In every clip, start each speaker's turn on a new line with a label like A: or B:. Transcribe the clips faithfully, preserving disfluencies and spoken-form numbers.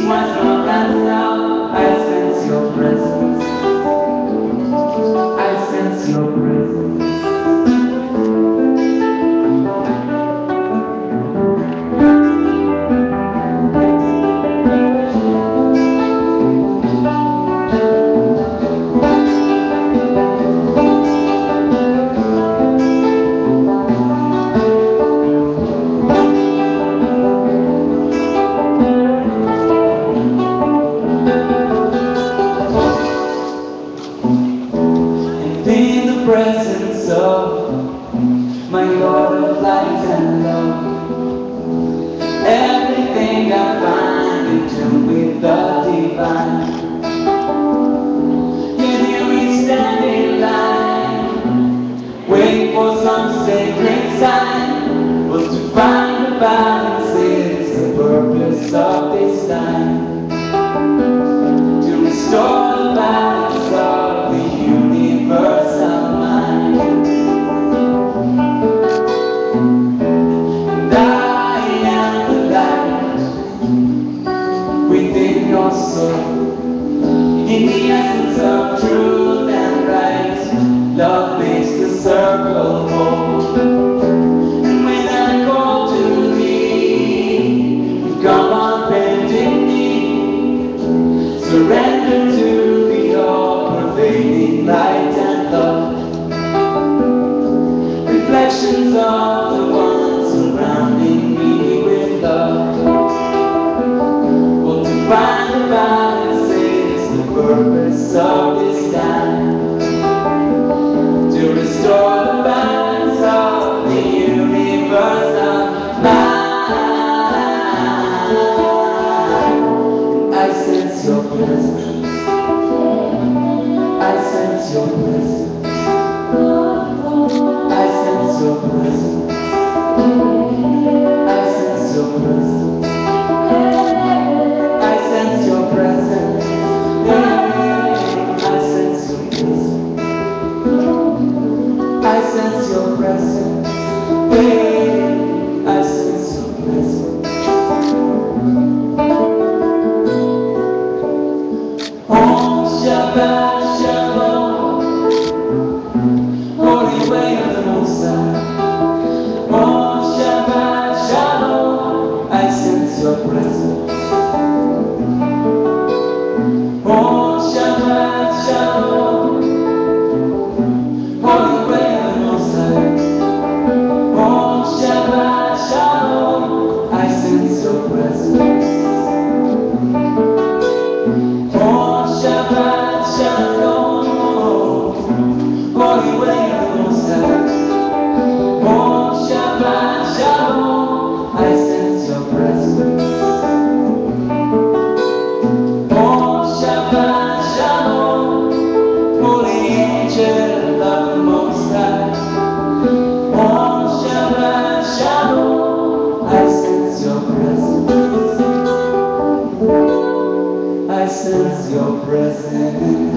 A: my strong hands now. I sense your presence. I sense your presence. In the presence of my Lord of light and love, everything I find in tune with the divine. Yet here we stand in line, waiting for some sacred sign. Was to find the balance is the purpose of this time, to restore the balance of the universal mind. And I am the light within your soul, in the essence of truth and right. Love makes the circle whole. And when I call to thee, you come on bending knee. Surrender to the all-pervading light and love. Reflections of the one surrounding me with love. For to find the balance is the purpose of this time, to restore the balance of the universal mind. I sense your presence. I sense your presence. I sense your presence. I sense your presence. I sense your presence. I sense your presence. I sense your presence. I sense your presence. Om Shabbat Shalom, Holy way of the Most High. Om Shabbat Shalom, I sense your presence. Om Shabbat Shalom, Holy way of the Most High. Om Shabbat Shalom, I sense your presence. Om Shabbat Shalom, Holy way of the Most High. Om Shabbat Shalom, I sense your presence. Om Shabbat Shalom, Holy angel of the Most High. Om Shabbat Shalom, I sense your presence. I sense your presence.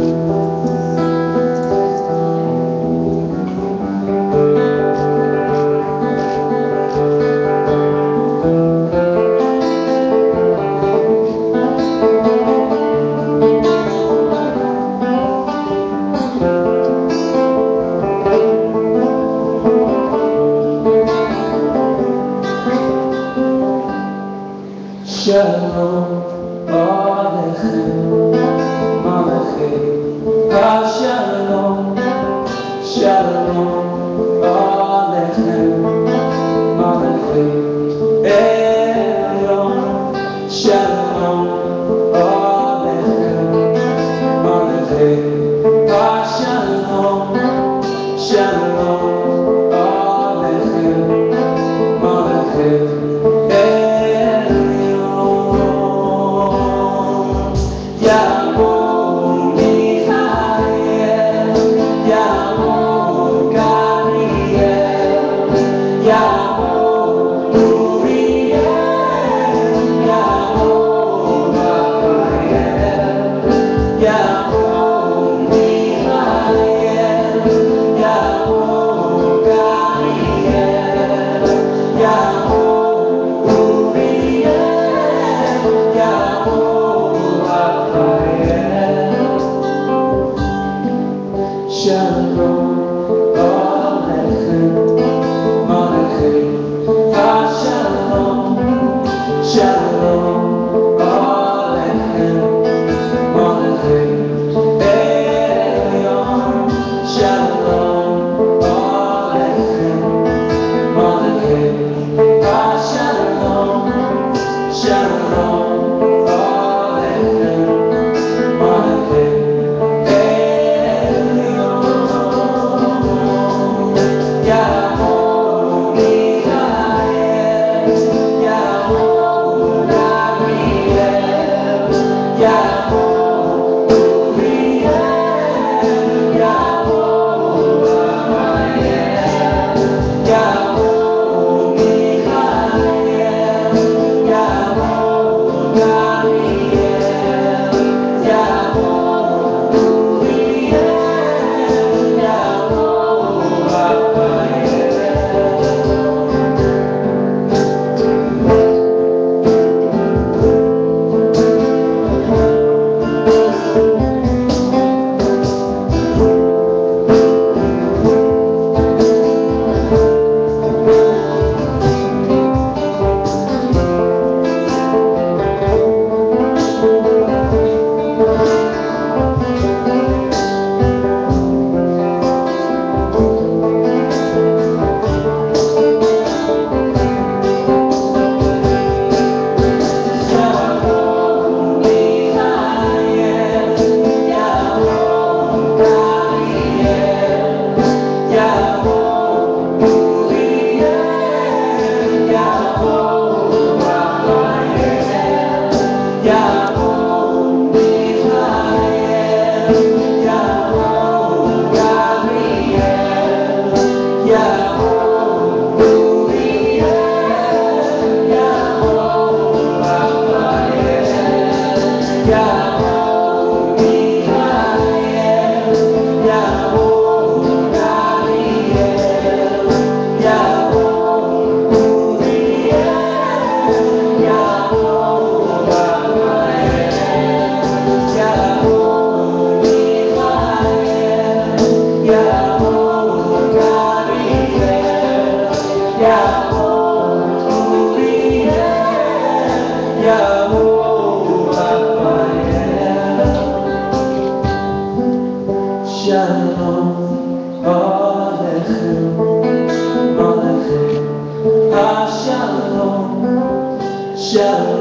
A: Shalom Alechem, Alechem, Shalom, Shalom Alechem, Alechem, Elyon, Shalom Alechem, Alechem, Shalom, Shalom Alechem, Alechem. Yahweh Raphael, Shalom Aleichem, Aleichem, Shalom, Shalom Aleichem, Aleichem, Elyon, Shalom Aleichem, Aleichem, Shalom, Shalom Aleichem, Aleichem, Elyon, Yahweh Michael, Yahweh Gabriel, Yahweh Uriel, Yahweh Raphael, Yahweh Michael, Yahweh Gabriel, Yahweh Uriel, Yahweh Raphael. Shalom Aleichem, Aleichem, Shalom, Shalom.